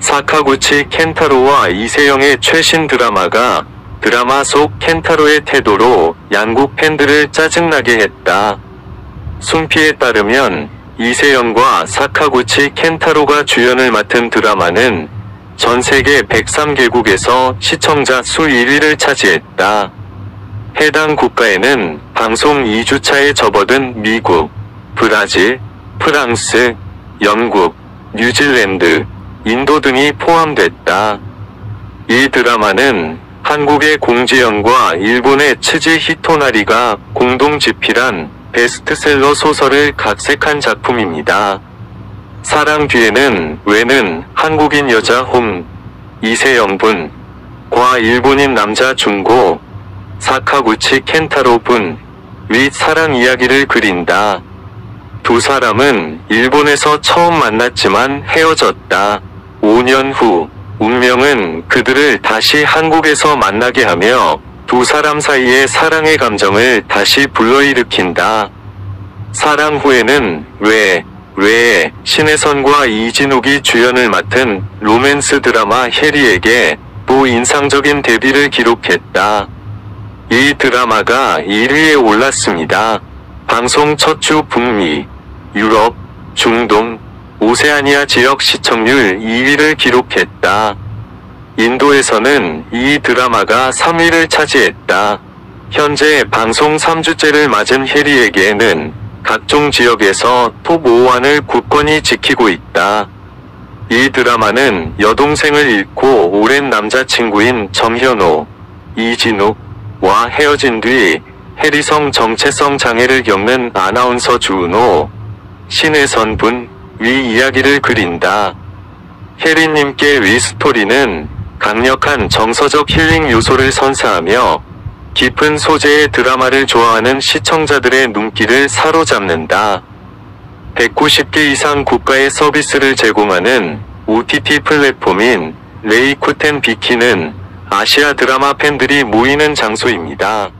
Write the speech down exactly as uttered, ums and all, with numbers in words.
사카구치 켄타로와 이세영의 최신 드라마가 드라마 속 켄타로의 태도로 양국 팬들을 짜증나게 했다. 순피에 따르면 이세영과 사카구치 켄타로가 주연을 맡은 드라마는 전세계 백삼 개국에서 시청자 수 일 위를 차지했다. 해당 국가에는 방송 이 주차에 접어든 미국, 브라질, 프랑스, 영국, 뉴질랜드, 인도 등이 포함됐다. 이 드라마는 한국의 공지영과 일본의 츠지 히토나리가 공동 집필한 베스트셀러 소설을 각색한 작품입니다. 사랑 뒤에는 왜는 한국인 여자 홍, 이세영 분, 과 일본인 남자 중고, 사카구치 켄타로 분, 위 사랑 이야기를 그린다. 두 사람은 일본에서 처음 만났지만 헤어졌다. 오 년 후, 운명은 그들을 다시 한국에서 만나게 하며 두 사람 사이의 사랑의 감정을 다시 불러일으킨다. 사랑 후에는 왜, 왜 신혜선과 이진욱이 주연을 맡은 로맨스 드라마 해리에게 또 인상적인 데뷔를 기록했다. 이 드라마가 일 위에 올랐습니다. 방송 첫 주 북미, 유럽, 중동, 오세아니아 지역 시청률 이 위를 기록했다. 인도에서는 이 드라마가 삼 위를 차지했다. 현재 방송 삼 주째를 맞은 해리에게는 각종 지역에서 톱 오 안을 굳건히 지키고 있다. 이 드라마는 여동생을 잃고 오랜 남자친구인 정현호, 이진욱와 헤어진 뒤 해리성 정체성 장애를 겪는 아나운서 주은호, 신혜선 분, 위 이야기를 그린다. 해리님께 위 스토리는 강력한 정서적 힐링 요소를 선사하며 깊은 소재의 드라마를 좋아하는 시청자들의 눈길을 사로잡는다. 백구십 개 이상 국가의 서비스를 제공하는 오티티 플랫폼인 레이쿠텐 비키는 아시아 드라마 팬들이 모이는 장소입니다.